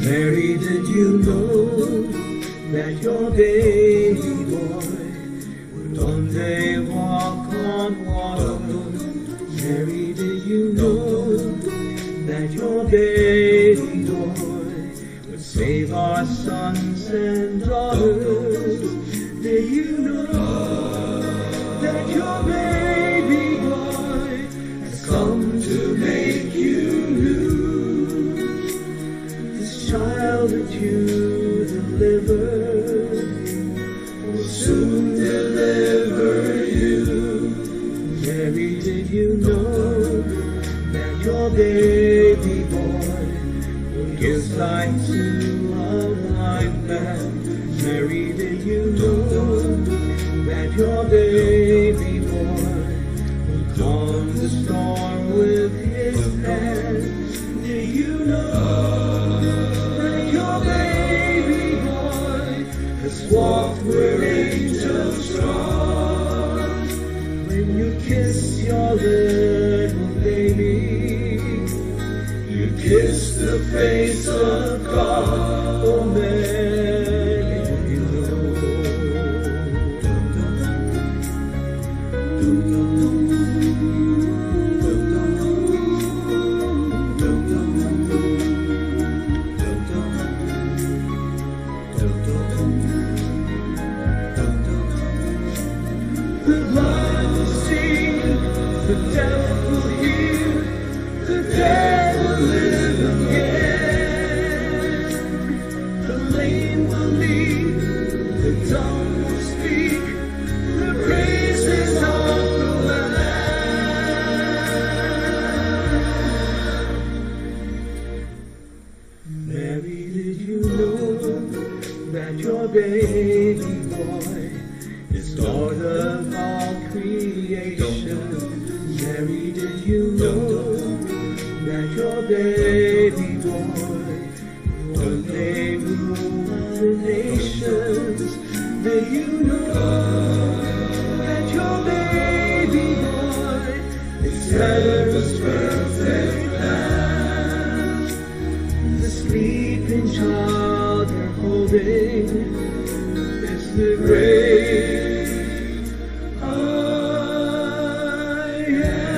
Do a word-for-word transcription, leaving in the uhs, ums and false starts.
Mary, did you know that your baby boy would one day walk on water? Mary, did you know that your baby boy would save our sons and daughters? Did you know that your baby boy has come to make you new? This child that you delivered will soon deliver you. Mary, did you know that your baby boy will give life to a blind man? Mary, did you know that your baby boy will calm the storm with his hands? Did you know that your baby boy has walked where angels trod? When you kiss your little baby, you kiss the face of God. Oh, Mary, you know. The blind will see, the deaf will hear, the dead will live again. The lame will leap, the dumb will speak, the praises of the Lamb. Mary, did you know that your baby boy is Lord of all creation? Mary, did you know that your baby boy will one day rule the nations? Did you know that your baby boy is heaven's perfect Lamb? The sleeping child you're holding is the great I am.